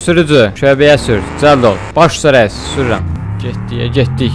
Sürücü, şöbəyə sür. Cəld ol. Baş üstə rəis, sürürəm. Getdik.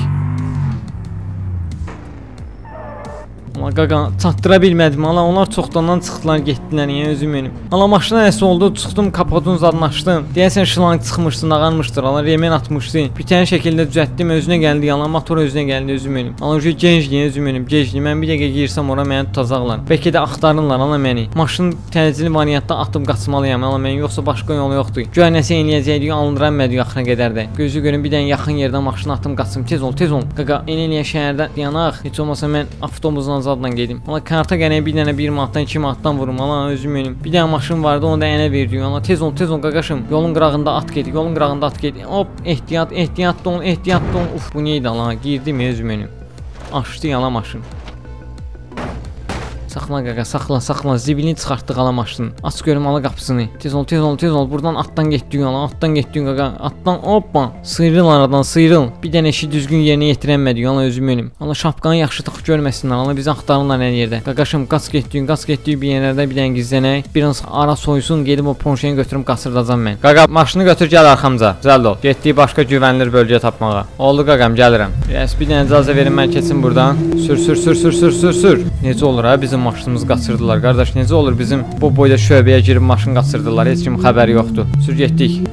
Amma qaqa çatdıra bilmədim. Ala onlar çoxdandan çıxdılar, getdilər. Yəni özüm mənim. Ala maşına nəsə oldu? Çıxdım, kapotun zadını açdım. Deyəsən şlanq çıxmışdı, nağarmışdır. Ala remen atmışdı. Bir tane şəkildə düzəltdim, özünə gəldi. Ala motor özünə gəldi, özüm mənim. Ala gəncliyə özüm mənim, gəncliyə. Mən bir dəqiqə girsəm ora məni tutacaqlar. Bəlkə də axtarırlar ala məni. Maşın təcili variantda atıb qaçmalıyam. Ala mən yoxsa başqa yolu yoxdur. Güya nəsə eləyəcəkdik, alındıranmadı axıra qədər də. Gözü görün bir dənə yaxın yerdən maşını atım qaçım. Tez ol. Qaqa, eləyə şəhərdə yanaq. Heç olmasa mən avtobusla zadla gedim. Ala karta gələn bir dənə 1 manatdan 2 manatdan vurum. Ala özüm mənim. Bir dənə maşın vardı, onu da ənə verdi. Ala tez ol qaqaşım. Yolun qırağında at get. Hop, ehtiyatlı ol. Uf, bu neydi ala? Girdim özüm mənim. Açdı ala maşın. Saxla qaqa, saxla. Zibilini çıxartdıq ala maşının. Aç görüm ala qapısını. Tez ol. Buradan atdan getdik ala. Qaqa. Atdan hoppa. Sıyrıl aradan, sıyrıl. Bir dənə işi düzgün yerinə yetirənmədik ala özüm mənim. Ala şapqanı yaxşı tax görməsinlər. Ala bizi axtarırlar hər yerdə. Qaqaşım qaç getdik bir yerlərdə bir dənə gizlənək. Bir an ara soysun, gedib o Ponşeni götürüm qaçırdacam mən. Qaqa, maşını götür gəl arxamca. Cəld ol. Getdik başqa güvənilir bölgə tapmağa. Oldu qaqam, gəlirəm. Rəis bir dənə icazə verin mən keçim burdan. Sür. Necə olur ha bizim maşınımızı qaçırdılar qardaş, necə olur bizim bu boyda şöbəyə girib maşın qaçırdılar, heç kim xəbəri yoxdur. Sür getdik.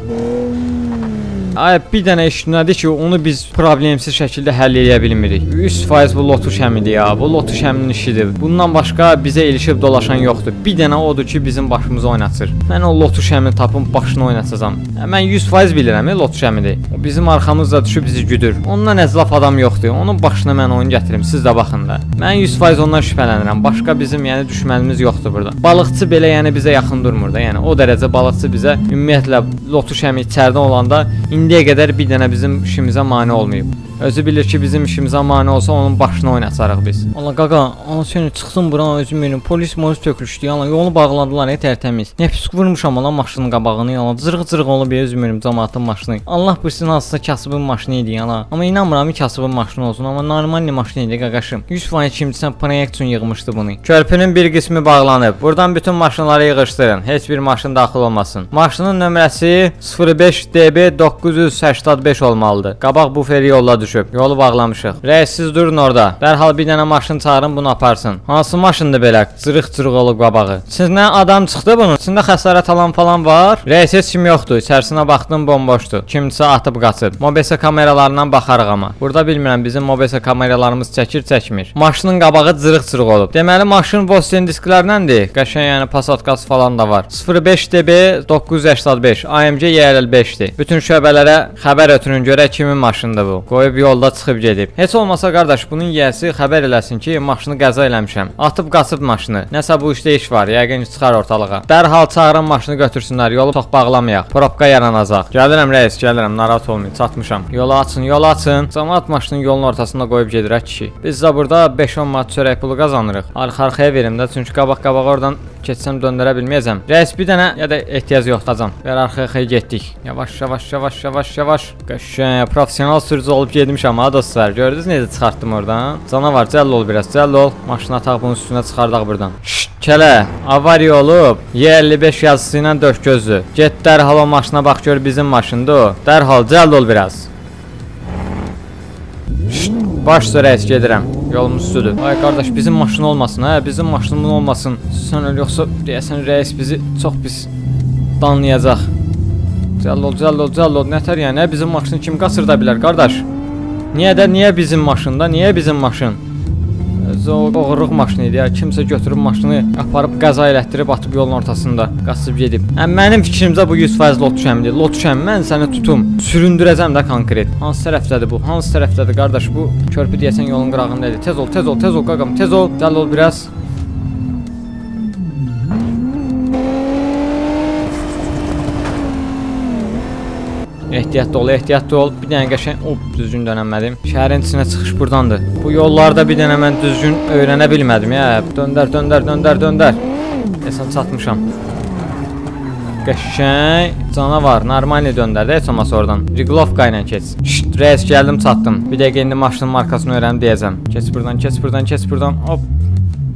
Ay bir dənə iş nədir ki, onu biz problemsiz şəkildə həll edə bilmirik. 100% bu lotu şəmidir ya. Bu lotu şəminin işidir. Bundan başqa bizə ilişib dolaşan yoxdur. Bir dənə odur ki, bizim başımızı oynatır. Mən o lotu şəmini tapım başını oynatacağam. Mən 100% bilirəm, lotu şəmidir. O bizim arxamızda düşüb bizi güdür. Ondan əzlaf adam yoxdur. Onun başına mən oyun gətirim. Siz də baxın da. Mən 100% ondan şübhələnirəm. Başqa bizim yəni düşmənimiz yoxdur burada. Balıqçı belə yəni bizə yaxın durmur da. Yəni o dərəcə balıqçı bizə ümumiyyətlə lotu şəmi içəridə olanda indiyə qədər bir dənə bizim işimizə mane olmayıb. Özü bilir ki, bizim işimizə mane olsa onun başını oynatsarıq biz. Allah qaqa, ana səni çıxsın bura özüm mənim. Polis tökülüşdü. Allah yolu bağladılar tərtəmiz. Nə pis vurmuşam ala maşının qabağını. Allah zırıq olub özüm mənim cəmaatın maşını. Allah bilsin hansısa kasıbın maşını idi ala. Amma inanmıram ki, kasıbın maşını olsun, amma normal maşını idi qaqaşım. 100% kimdisən proyekt üçün yığmışdı bunu. Körpünün bir qismi bağlanıb. Buradan bütün maşınları yığışdırın. Heç bir maşın daxil olmasın. Maşının nömrəsi 05 DB 985 olmalıdır. Qabaq buferi yolla düşüb. Yolu bağlamışıq. Rəis siz durun orada. Dərhal bir dənə maşın çağırın bunu aparsın. Hansı maşındır belə? Cırıq olub qabağı. Sizdən adam çıxdı bunun. İçində xəsarət alan falan var. Rəis heç kim yoxdur. İçərisinə baxdım bomboşdur. Kimsə atıb qaçıb. Mobese kameralarından baxarıq amma. Burada bilmirəm bizim mobese kameralarımız çəkmir. Maşının qabağı cırıq olub. Deməli maşın Vosten disklərləndir. Qəşəng yəni Passat qaz falan da var. 05 DB 985 AMG YL5-dir. Bütün şöbələrə xəbər ötürün görək kimin maşınıdır bu. Qoyub yolda çıxıb gedib. Heç olmasa qardaş bunun yiyəsi xəbər eləsin ki, maşını qəza eləmişəm. Atıb qaçıb maşını. Nəsə bu işdə iş var, yəqin çıxar ortalığa. Dərhal çağırın maşını götürsünlər, yolu çox bağlamayaq. Probka yaranacaq. Gəlirəm rəis, gəlirəm, narahat olmayın, çatmışam. Yolu açın. Cəmaət maşının yolun ortasında qoyub gedirək kişi. Biz də burada 5-10 manat çörək pulu qazanırıq. Arxa-arxaya verim də, çünki qabaq oradan keçsəm döndərə bilməyəcəm. Rəis bir dənə ya da ehtiyac yoxdacam. Və arxa-arxaya getdik. Yavaş. Qəşəng, professional sürücü olub getmişəm ha dostlar. Gördünüz necə çıxartdım oradan? Canavar, cəll ol biraz, cəll ol. Maşını ataq bunun üstünə çıxardaq buradan. Şşt, kələ, avariya olub. Y55 yazısı ilə dök gözlü. Get dərhal o maşına bax gör bizim maşındır o. Dərhal, cəll ol biraz. Şşt, baş üstə rəis gedirəm. Yolumuz üstüdür. Ay qardaş bizim maşın olmasın hə, bizim maşınımın olmasın. Sən öyle yoxsa deyəsən rəis bizi çox pis danlayacaq. Cəll ol. Nətər yəni, bizim maşını kim qaçırda bilər qardaş? Niyə bizim maşında? Niyə bizim maşın? Oğurluq maşını idi ya. Kimsə götürüb maşını aparıb qəza elətdirib atıb yolun ortasında qaçıb gedib. Mənim fikrimcə bu 100% lot şəmidir. Lot şəm mən səni tutum, süründürəcəm də konkret. Hansı tərəfdədir bu? Hansı tərəfdədir qardaş? Bu körpü deyəsən yolun qırağındadır. Tez ol qaqam, tez ol. Cəll ol biraz. Ehtiyatlı ol. Bir dənə qəşəng, düzgün dönəmədim. Şəhərin içinə çıxış burdandır. Bu yollarda bir dənə mən düzgün öyrənə bilmədim ya. Döndər. Desən çatmışam. Qəşəng, canavar, normal döndər də heç olmasa oradan. Riglovka ilə keç. Şşt, rəis gəldim, çatdım. Bir dəqiqə indi maşının markasını öyrənib deyəcəm. Keç buradan. Hop.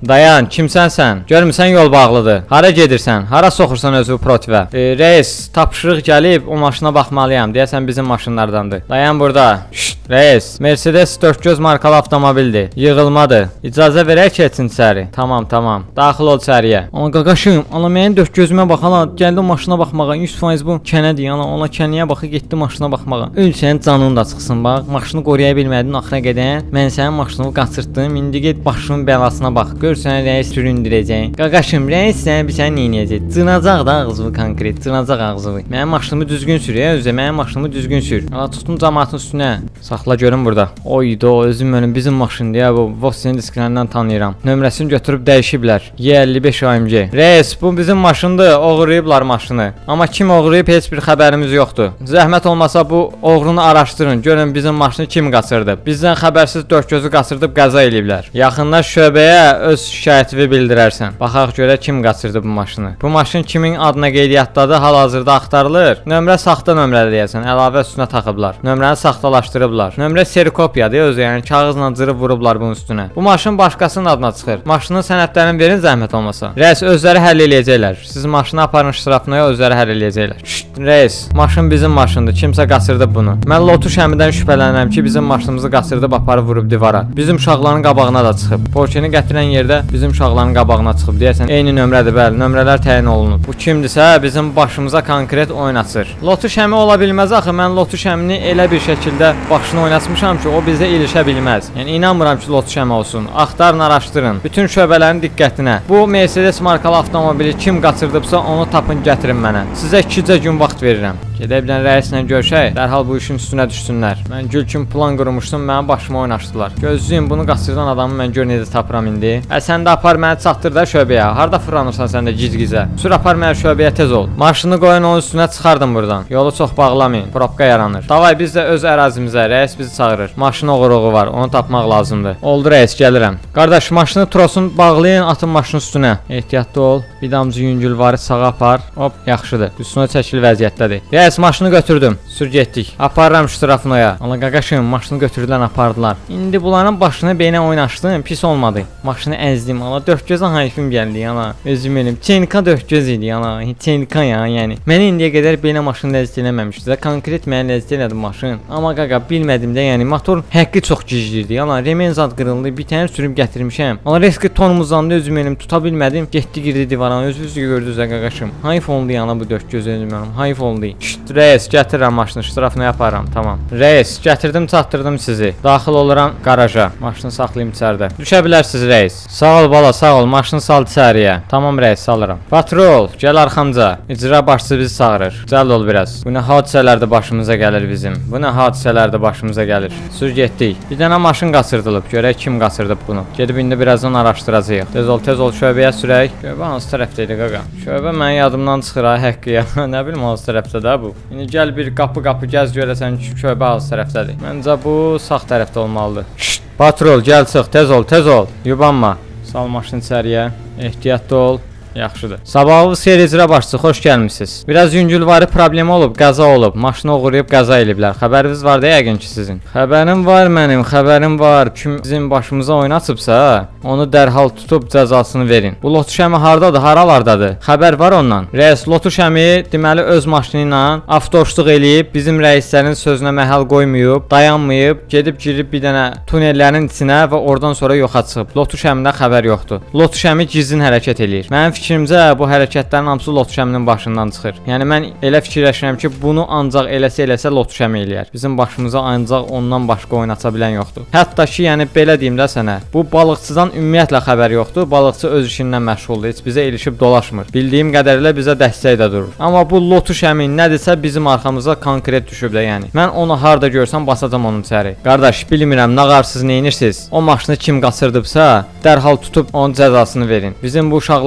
Dayan, kimsən sən? Görmüsən yol bağlıdır. Hara gedirsən? Hara soxursan özü protivə? Reis, tapşırıq gəlib, o maşına baxmalıyam. Deyəsən bizim maşınlardandır. Dayan burada. Şşt, reis. Mercedes 4 markalı avtomobildir. Yığılmadır. İcazə verək keçsin içəri. Tamam. Daxil ol içəriyə. Ana qaqaşım, ana mənim 4 gözümə bax, ana gəldi maşına baxmağa. 100% bu kənədir. Ana ona kənəyə baxıb getdi maşına baxmağa. Ölsən canın da çıxsın bax. Maşını qoruya bilmədin axıra qədər. Mən sənin maşını qaçırtdım. İndi get başımın bəlasına bax. Görsən reis süründürəcək. Qaqaşım, reis səni bir səni neynəyəcək? Cınacaq da ağzını konkret, cınacaq ağzını. Mənim maşınımı düzgün sür, özü mənim maşınımı düzgün sür. Ana tutdum cəmaatın üstünə. Saxla görüm burada. Oydu, özüm mənim bizim maşındır ya bu. Voxin disklərindən tanıyıram. Nömrəsini götürüb dəyişiblər. Y55 AMG. Reis, bu bizim maşındır. Oğurlayıblar maşını. Amma kim oğurlayıb heç bir xəbərimiz yoxdur. Zəhmət olmasa bu oğrunu araşdırın. Görün bizim maşını kim qaçırdı. Bizdən xəbərsiz dörd gözü qaçırdıb qəza eləyiblər. Yaxınlaş şöbəyə öz şikayətini bildirərsən. Baxaq görə kim qaçırdı bu maşını. Bu maşın kimin adına qeydiyyatdadır, hal-hazırda axtarılır. Nömrə saxta nömrədir deyəsən. Əlavə üstünə taxıblar. Nömrəni saxtalaşdırıblar. Nömrə serikopiyadır özü, yəni kağızla cırıb vurublar bunun üstünə. Bu maşın başqasının adına çıxır. Maşının sənədlərini verin zəhmət olmasa. Reis, özləri həll eləyəcəklər. Siz maşını aparın ştrafnaya, özləri həll eləyəcəklər. Şşt, reis, maşın bizim maşındır. Kimsə qaçırdı bunu. Mən Lotus əmidən şübhələnirəm ki, bizim maşınımızı qaçırdıb aparıb vurub divara. Bizim uşaqların qabağına da çıxıb. Porsche-ni gətirən yerdə bizim uşaqların qabağına çıxıb. Deyəsən eyni nömrədir, bəli, nömrələr təyin olunub. Bu kimdirsə bizim başımıza konkret oyun açır. Lotus əmi ola bilməz axı. Mən Lotus əmini elə bir şəkildə başını oynatmışam ki, o bizə ilişə bilməz. Yəni inanmıram ki, Lotus əmi olsun. Axtarın, araşdırın. Bütün şöbələrin diqqətinə. Bu Mercedes markalı avtomobili kim qaçırdıbsa onu tapın, gətirin mənə. Sizə 2 gün vaxt verirəm. Gedək bilən rəislə görüşək, dərhal bu işin üstünə düşsünlər. Mən gül kimi plan qurmuşdum, mənim başıma oynaşdılar. Gözlüyüm, bunu qaçırdan adamı mən gör necə tapıram indi. Sən də apar məni çatdır da şöbəyə. Harda fırlanırsan sən də giz-gizə? Sür apar məni şöbəyə tez ol. Maşını qoyun onun üstünə çıxardım buradan. Yolu çox bağlamayın, probka yaranır. Davay biz də öz ərazimizə, rəis bizi çağırır. Maşın oğurluğu var, onu tapmaq lazımdır. Oldu rəis, gəlirəm. Qardaş, maşını trosun bağlayın, atın maşının üstünə. Ehtiyatlı ol. Bir damcı yüngül varı sağa apar. Hop, yaxşıdır. Üstünə çəkil vəziyyətdədir. Rəis, maşını götürdüm. Sür getdik. Aparıram ştrafnoya. Allah qaqaşım, maşını götürdülər, apardılar. İndi bunların başını beynə oynaşdım, pis olmadı. Maşını əzdim. Allah 4 gözə hayfım gəldi, ana. Özüm benim. Çenika 4 göz idi, ana. Çenika ya, yəni. Məni indiyə qədər beynə maşını ləzzət eləməmişdi. Konkret mənə ləzzət elədi maşın. Amma qaqa bilmədim də, yəni motor həqqi çox giclirdi. Ana remen zad qırıldı. Bir tane sürüb gətirmişəm. Ana reski tonumuzdandı, özüm benim tuta bilmədim. Getdi girdi divara. Özünüz gördünüz qaqaşım. Hayf oldu yana bu 4 göz özüm benim. Hayf oldu. Şşt, reis, gətirirəm maşını, ştrafına yaparam. Tamam. Reis, gətirdim, çatdırdım sizi. Daxil oluram garaja. Maşını saxlayım içəridə. Düşə bilərsiniz reis. Sağ ol bala, sağ ol. Maşını sal içəriyə. Tamam reis, salıram. Patrol, gəl arxamca. İcra başçısı bizi çağırır. Cəld ol biraz. Bu nə hadisələr də başımıza gəlir bizim. Bu nə hadisələr də başımıza gəlir. Sür getdik. Bir dənə maşın qaçırdılıb. Görək kim qaçırdıb bunu. Gedib indi birazdan araşdıracağıq. Tez ol şöbəyə sürək. Şöbə hansı tərəfdə idi qaqa? Şöbə mənim yadımdan çıxır ha, həqqi. Nə bilim hansı tərəfdə də bu. İndi gəl bir qapı gəz görəsən ki, şöbə hansı tərəfdədir. Məncə bu sağ tərəfdə olmalıdır. Şşt, patrol, gəl çıx, tez ol. Yubanma. Sal maşını içəriyə. Ehtiyatlı ol. Yaxşıdır. Sabahlı seyir icra başçısı, xoş gəlmisiniz. Biraz yüngülvari problemi olub, qəza olub. Maşını oğurlayıb qəza eliblər. Xəbəriniz var da yəqin ki sizin. Xəbərim var mənim, xəbərim var. Kim bizim başımıza oynatıbsa, onu dərhal tutub cəzasını verin. Bu Lotus əmi hardadır, haralardadır? Xəbər var ondan. Reis Lotus əmi deməli öz maşını ilə avtoşluq eləyib, bizim rəislərin sözünə məhəl qoymayıb, dayanmayıb, gedib girib bir dənə tunellərin içinə və oradan sonra yoxa çıxıb. Lotus əmindən xəbər yoxdur. Lotus əmi gizlin hərəkət eləyir. Mənim fikrimcə bu hərəkətlərin hamısı Lotus əminin başından çıxır. Yəni mən elə fikirləşirəm ki, bunu ancaq eləsə Lotus əmi eləyər. Bizim başımıza ancaq ondan başqa oyun aça bilən yoxdur. Hətta ki, yəni belə deyim də sənə, bu balıqçıdan ümumiyyətlə xəbər yoxdur. Balıqçı öz işindən məşğuldur. Heç bizə ilişib dolaşmır. Bildiyim qədərilə bizə dəstək də durur. Amma bu Lotus əmi nədirsə bizim arxamıza konkret düşüb də yəni. Mən onu harda görsəm basacam onun içəri. Qardaş, bilmirəm nə qarsız neyinirsiniz? O maşını kim qaçırdıbsa, dərhal tutub onun cəzasını verin. Bizim bu uşaqların arxasında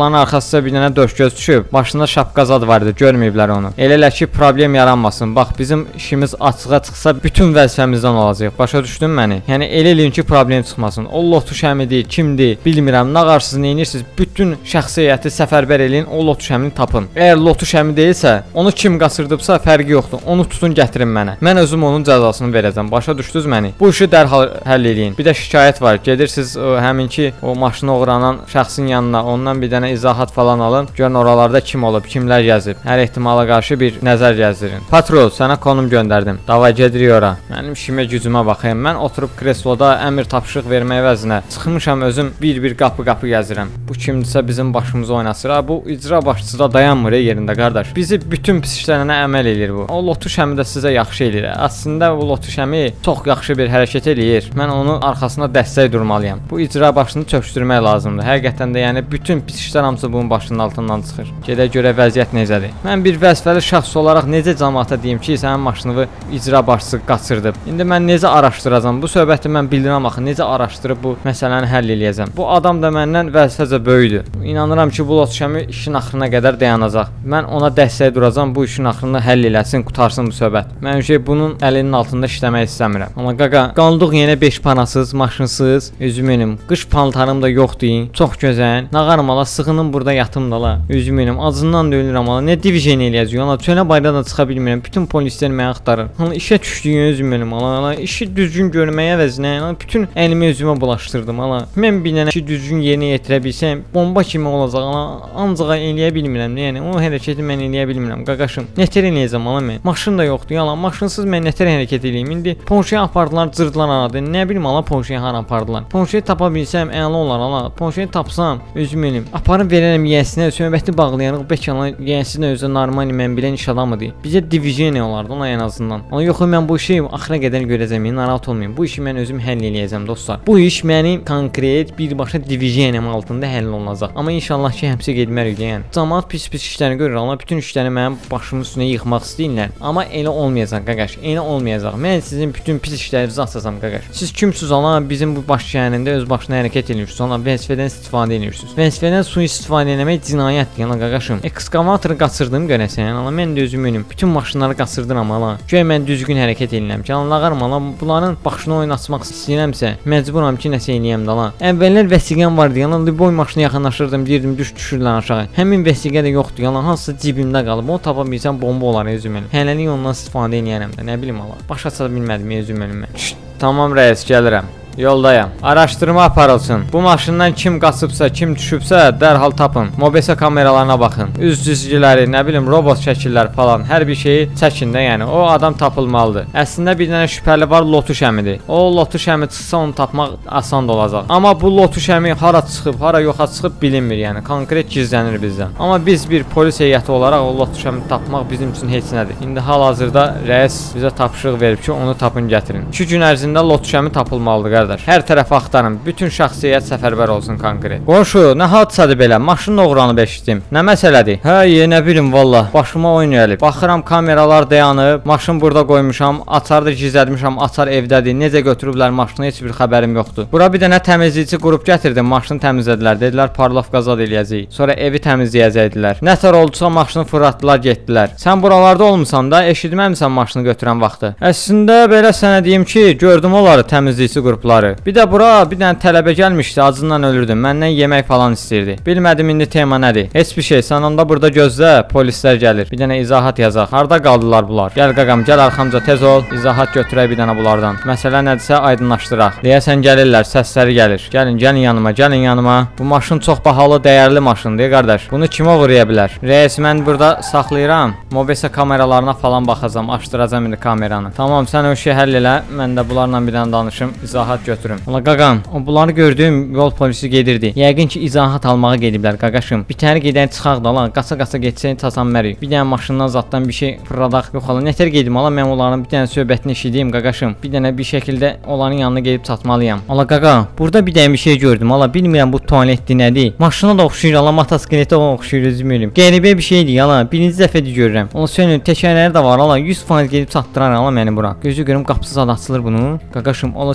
hansısa bir dənə döşgöz düşüb, başında şapqazad var idi, görməyiblər onu. Elələr ki, problem yaranmasın. Bax, bizim işimiz açığa çıxsa bütün vəzifəmizdən olacaq. Başa düşdün məni? Yəni elə eləyin ki, problem çıxmasın. O lotu şəmidir, kimdir, bilmirəm. Nağarsız nə edirsiniz? Bütün şəxsiyyəti səfərbər eləyin, o lotu şəmini tapın. Əgər lotu şəmi deyilsə, onu kim qaçırdıbsa fərqi yoxdur. Onu tutun, gətirin mənə. Mən özüm onun cəzasını verəcəm. Başa düşdünüz məni? Bu işi dərhal həll eləyin. Bir də şikayət var. Gedirsiniz həminki o maşını oğranan şəxsin yanına, ondan bir dənə izahat falan alın. Görün oralarda kim olub, kimlər gəzib. Hər ehtimala qarşı bir nəzər gəzdirin. Patrol, sənə konum göndərdim. Davay gedirik ora. Mənim işimə gücümə baxayım. Mən oturub kresloda əmr tapşırıq vermək əvəzinə çıxmışam özüm bir qapı-qapı gəzirəm. Bu kimdirsə bizim başımızı oynasır. Ha, bu icra başçısı da dayanmır yerində qardaş. Bizi bütün pis işlərinə əməl eləyir bu. O lotu şəmi də sizə yaxşı eləyir. Əslində bu lotu şəmi çox yaxşı bir hərəkət eləyir. Mən onun arxasında dəstək durmalıyam. Bu icra başını çöküşdürmək lazımdır. Həqiqətən də yəni bütün pis işlər hamısı bunun başının altından çıxır. Gedə görə vəziyyət necədir? Mən bir vəzifəli şəxs olaraq necə cəmaata deyim ki, sənin maşını icra başçısı qaçırdı. İndi mən necə araşdıracağam? Bu söhbəti mən bildirəm axı. Necə araşdırıb bu məsələni həll eləyəcəm? Bu adam da məndən vəzifəcə böyükdür. İnanıram ki, bu lot şəmi işin axırına qədər dayanacaq. Mən ona dəstək duracağam. Bu işin axırını həll eləsin, qutarsın bu söhbət. Mən bunun əlinin altında işləmək istəmirəm. Amma qaqa, qaldıq yenə 5 panasız, maşınsız. Üzüm benim, qış paltarım da yoxdur. Çox gözəl. Nağarım ala, sığınım burada yatım da la. Üzüm benim, acından da ölürəm ala. Nə divijen eləyəcək ala? Çölə bayra da çıxa bilmirəm. Bütün polislər məni axtarır. Hala işə düşdüyün üzüm benim ala. İşi düzgün görməyə əvəzinə bütün əlimi özümə bulaşdırdım ala. Mən bir dənə işi düzgün yerinə yetirə bilsəm, bomba kimi olacaq ala. Ancaq eləyə bilmirəm. Yəni o hərəkəti mən eləyə bilmirəm qaqaşım. Nətər eləyəcəm ala mən? Maşın da yoxdur ala. Maşınsız mən nətər hərəkət eləyim? İndi Porsche apardılar, cırdılar aradı. Nə bilim ala Porsche hara apardılar. Porsche tapa bilsəm əla olar ala. Porsche tapsam özüm elim. Aparıb verərəm yiyəsinə, söhbəti bağlayarıq. Bəlkə ala yiyəsinə özü normal mən bilən iş adamıdır. Bizə divijen olardı ona ən azından. Amma yox mən bu işi axıra qədər görəcəm. Narahat olmayın. Bu işi mən özüm həll eləyəcəm dostlar. Bu iş mənim konkret birbaşa divijenim altında həll olunacaq. Amma inşallah ki həbsə getmərik yəni. Cəmaət pis-pis işləri görür. Allah bütün işləri mənim başımın üstünə yıxmaq istəyirlər. Amma elə olmayacaq qaqaş. Elə olmayacaq. Mən sizin bütün pis işlərinizi asacağam qaqaş. Siz kimsiniz ana? Bizim bu baş şəhərində öz başına hərəkət edirsiniz. Ona vəzifədən istifadə edirsiniz. Vəzifədən sui-istifadə etmək cinayətdir yana qaqaşım. Ekskavatoru qaçırdım görəsən. Ana mən də özüm benim. Bütün maşınları qaçırdıram ala. Göy mən düzgün hərəkət edirəm ki, anlağarım ala. Bunların başını oynatmaq istəyirəmsə, məcburam ki, nəsə eləyəm də ala. Əvvəllər vəsiqəm vardı. Yana Liboy maşına yaxınlaşırdım, deyirdim düşürlər aşağı. Həmin vəsiqə də yoxdur. Yana hansısa cibimdə qalıb. Onu tapa bilsəm bomba olar özüm benim. Hələlik ondan istifadə eləyərəm də. Nə bilim ala. Başa çata bilmədim özüm benim. Tamam rəis, gəlirəm. Yoldayam. Araşdırma aparılsın. Bu maşından kim qaçıbsa, kim düşübsə dərhal tapın. Mobese kameralarına baxın. Üz cizgiləri, nə bilim robot şəkillər falan hər bir şeyi çəkin də, yəni o adam tapılmalıdır. Əslində bir dənə şübhəli var, lotu şəmidir. O lotu şəmi çıxsa onu tapmaq asan da olacaq. Amma bu lotu şəmi hara çıxıb, hara yoxa çıxıb bilinmir, yəni konkret gizlənir bizdən. Amma biz bir polis heyəti olaraq o lotu şəmi tapmaq bizim üçün heç nədir. İndi hal-hazırda rəis bizə tapşırıq verib ki, onu tapın gətirin. 2 gün ərzində lotu şəmi tapılmalıdır. Hər tərəfə axtarın. Bütün şəxsiyyət səfərbər olsun konkret. Qonşu, nə hadisədir belə? Maşın oğranıb eşitdim. Nə məsələdir? Hə, nə bilim valla. Başıma oyun gəlib. Baxıram kameralar dayanıb. Maşın burada qoymuşam. Açarı da gizlətmişəm. Açar evdədir. Necə götürüblər maşını heç bir xəbərim yoxdur. Bura bir dənə təmizləyici qrup gətirdim. Maşını təmizlədilər. Dedilər parlovka zad eləyəcəyik. Sonra evi təmizləyəcəkdilər. Nətər oldusa maşını fırlatdılar, getdilər. Sən buralarda olmusan da, eşitməmisən maşını götürən vaxtı. Əslində belə sənə deyim ki, gördüm onları təmizləyici qrupları. Bir də bura bir dənə tələbə gəlmişdi, acından ölürdüm. Məndən yemək falan istəyirdi. Bilmədim indi tema nədir. Heç bir şey. Sən onda burada gözlə, polislər gəlir. Bir dənə izahat yazaq. Harda qaldılar bunlar? Gəl qaqam, gəl arxamca tez ol. İzahat götürək bir dənə bunlardan. Məsələ nədirsə aydınlaşdıraq. Deyəsən gəlirlər, səsləri gəlir. Gəlin yanıma, gəlin yanıma. Bu maşın çox bahalı, dəyərli maşındır qardaş. Bunu kim oğurlaya bilər? Reis, mən burada saxlayıram. Mobese kameralarına falan baxacağam. Açdıracağam indi kameranı. Tamam, sən o işi həll elə. Mən də bunlarla bir dənə danışım. İzahat götürüm. Ola qaqam, o bunları gördüyüm yol polisi gedirdi. Yəqin ki izahat almağa gediblər qaqaşım. Bir təhər gedən çıxaq da lan, qaça-qaça getsən tasan mərik. Bir dənə maşından zatdan bir şey fırladaq. Yox ala, nətər gedim ala, mən onların bir dənə söhbətini eşideyim qaqaşım. Bir dənə bir şəkildə onların yanına gedib çatmalıyam. Ala qaqa, burada bir dənə bir şey gördüm. Ala bilmirəm bu tualetdir nədir. Maşına da oxşuyur ala, motosikletə oxşuyur özümürüm. Qəribə bir şeydir ala. Birinci dəfədir görürəm. Onu sönün, təkərləri də var ala. 100% gedib çatdırar ala məni bura. Gözü görüm qapısız açılır bunu. Qaqaşım, ala sönün qapı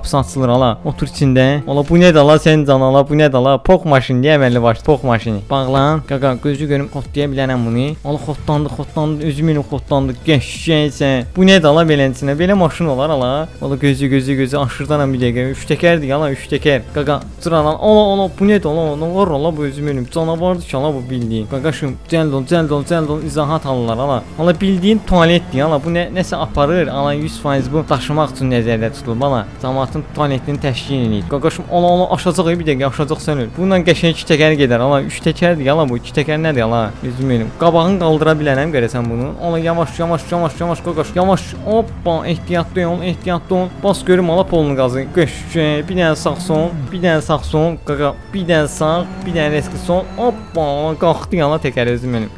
qapısı açılır ala. Otur içində. Ala bu nədir ala sən can ala bu nədir ala? Pox maşını deyə əməlli baş pox maşını. Bağlan. Qaqa gözü görüm xotdaya bilərəm bunu. Ala xotlandı özüm mənim xotlandı. Qəşşəysən. Bu nədir ala beləsinə? Belə maşın olar ala. Ala gözü aşırdanam bir dəqiqə. 3 təkərdir ala 3 təkər. Qaqa duran ala bu nədir ala? Nə var ala bu özüm mənim canavardır ki ala bu bildiyin. Qaqaşım cəld ol izahat alırlar ala. Ala bildiyin tualetdir ala. Bu nəsə aparır. Ala 100% bu daşımaq üçün nəzərdə tutulub ala. Cəmaatın tualetini təşkil edir. Qaqaşım ala aşacaq bir dəqiqə aşacaq sən öl. Bununla qəşəng 2 təkər gedər ala. 3 təkərdir ala bu. 2 təkər nədir ala? Özüm mənim. Qabağını qaldıra bilərəm görəsən bunu. Ala yavaş qaqaş. Yavaş. Hoppa ehtiyatlı ol. Bas görüm ala polunu qazı. Qəşəng bir dənə sağ son. Qaqa bir dənə sağ, bir dənə riskli son. Hoppa qalxdı ala təkər özüm mənim.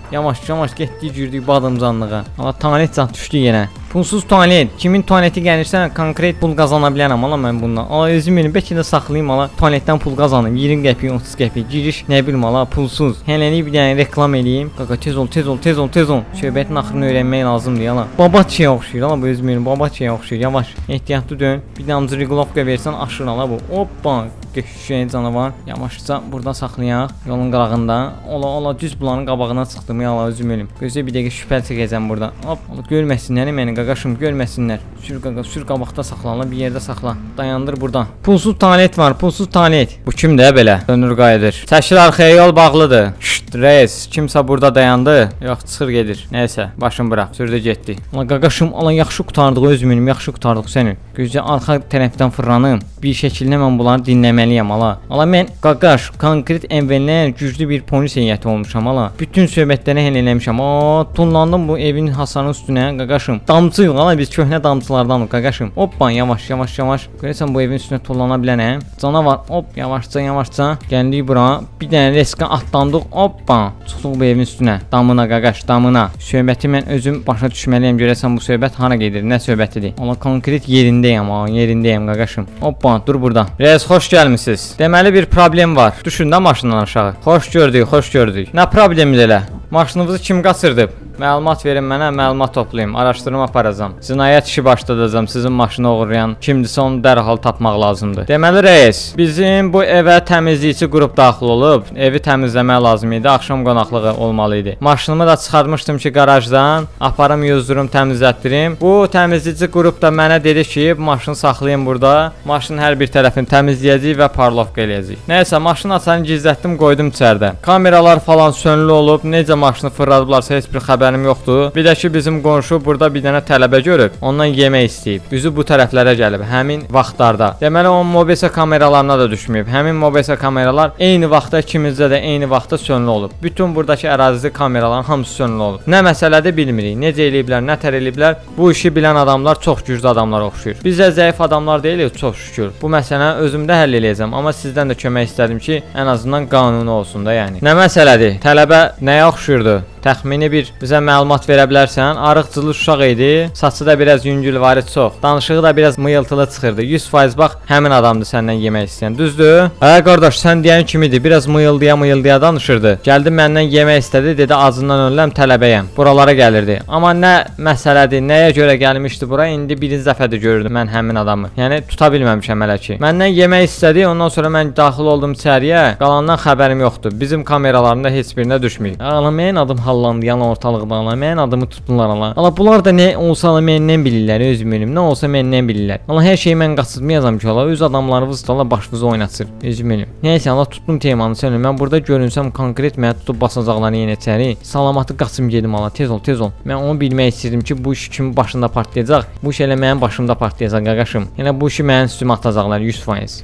Yavaş getdik girdik badımcanlığa. Ala tualet zat düşdü yenə. Pulsuz tualet. Kimin tualeti gəlirsə konkret pul qazana bilərəm ala mən bundan. Ala özüm mənim bəlkə də saxlayım ala tualetdən pul qazanım. 20 qəpik, 30 qəpik. Giriş nə bilim ala pulsuz. Hələlik bir dənə reklam eləyim. Qaqa tez ol. Söhbətin axırını öyrənmək lazımdır ala. Babaçiyə oxşayır ala bu özüm mənim babaçiyə oxşayır. Yavaş. Ehtiyatlı dön. Bir damcı regulovka versən aşır ala bu. Hoppa. Qəşəng canavar. Yavaşca burada saxlayaq. Yolun qırağında. Ola düz bulanın qabağına çıxdım ya ala özüm mənim. Gözə bir dəqiqə şübhə çəkəcəm burada. Hop. Görməsinlər məni qaqaşım görməsinlər. Sür qabaqda saxla bir yerdə saxla. Dayandır burada. Pulsuz tualet var. Bu kimdə belə? Dönür qayıdır. Çəkil arxaya yol bağlıdır. Şşt reis. Kimsə burada dayandı. Yox çıxır gedir. Nəysə başım bıraq. Sürdü getdi. Ala qaqaşım yaxşı qurtardıq özüm mənim. Yaxşı qurtardıq səni. Gözə arxa tərəfdən fırlanım. Bir şəkildə mən bunları dinləməliyəm ala. Ala mən qaqaş konkret əvvəllər güclü bir polis heyəti olmuşam ala. Bütün söhbətləri həll eləmişəm. Tunlandım bu evin hasarının üstünə qaqaşım. Damcıyıq ala biz köhnə damcılardanıq qaqaşım. Hoppa yavaş. Görəsən bu evin üstünə tullana bilənəm. Canavar hop yavaşca gəldik bura. Bir dənə reska atlandıq. Hoppa çıxdıq bu evin üstünə. Damına qaqaş damına. Söhbəti mən özüm başa düşməliyəm. Görəsən bu söhbət hara gedir? Nə söhbətidir? Ala konkret yerindəyəm qaqaşım. Hoppa dur burada. Reis xoş gəlmisiniz. Deməli bir problem var. Düşün də maşından aşağı. Xoş gördük. Nə problemidir elə? Maşınınızı kim qaçırdı? Məlumat verin mənə, məlumat toplayım, araşdırma aparacam. Cinayət işi başladacam, sizin maşını oğurlayan kimdirsə onu dərhal tapmaq lazımdır. Deməli reis, bizim bu evə təmizlikçi qrup daxil olub, evi təmizləmək lazım idi, axşam qonaqlığı olmalı idi. Maşınımı da çıxartmışdım ki qarajdan, aparım yuzdurum, təmizlətdirim. Bu təmizlikçi qrup da mənə dedi ki, bu maşını saxlayın burada, maşının hər bir tərəfini təmizləyəcəyik və parlovka eləyəcəyik. Nəysə, maşını açanı gizlətdim, qoydum içəridə. Kameralar falan sönlü olub, necə maşını fırladıblarsa heç bir xəbərim yoxdur. Bir də ki bizim qonşu burada bir dənə tələbə görüb, ondan yemək istəyib. Üzü bu tərəflərə gəlib həmin vaxtlarda. Deməli o mobese kameralarına da düşməyib. Həmin mobese kameralar eyni vaxtda ikimizdə də eyni vaxtda sönlü olub. Bütün buradakı ərazi kameraların hamısı sönlü olub. Nə məsələdir bilmirik. Necə eləyiblər, nə tər eləyiblər. Bu işi bilən adamlar çox güclü adamlar oxşuyur. Biz də zəif adamlar deyilik, çox şükür. Bu məsələni özümdə həll eləyəcəm, amma sizdən də kömək istədim ki, ən azından qanuni olsun da yəni. Nə məsələdir? Tələbə nəyə oxşuyurdu? Təxmini bir bizə məlumat verə bilərsən. Arıqcılı uşaq idi. Saçı da biraz yüngül var idi çox. Danışığı da biraz mıyıltılı çıxırdı. 100% bax həmin adamdır səndən yemək istəyən. Düzdür? Hə qardaş, sən deyən kimidir. Biraz mıyıldıya danışırdı. Gəldi məndən yemək istədi. Dedi acından öləm, tələbəyəm. Buralara gəlirdi. Amma nə məsələdir, nəyə görə gəlmişdi bura? İndi birinci dəfədir görürdüm mən həmin adamı. Yəni tuta bilməmişəm hələ ki. Məndən yemək istədi. Ondan sonra mən daxil oldum içəriyə. Qalandan xəbərim yoxdur. Bizim kameralarında heç birinə düşməyib. Ağlamayın adım hallandı yalan ortalıqda ala. Mənim adımı tutdular ala. Ala bunlar da nə olsa ala məndən bilirlər özüm mənim. Nə olsa məndən bilirlər. Ala hər şeyi mən qaçırmayacam ki ala. Öz adamlarınız da ala başınızı oynatır özüm mənim. Nəysə ala tutdum temanı səni. Mən burada görünsəm konkret mənə tutub basacaqlar yenə içəri. Salamatı qaçım gedim ala. Tez ol. Mən onu bilmək istəyirdim ki, bu iş kimin başında partlayacaq? Bu iş elə mənim başımda partlayacaq qaqaşım. Yəni bu işi mənim üstümə atacaqlar 100%.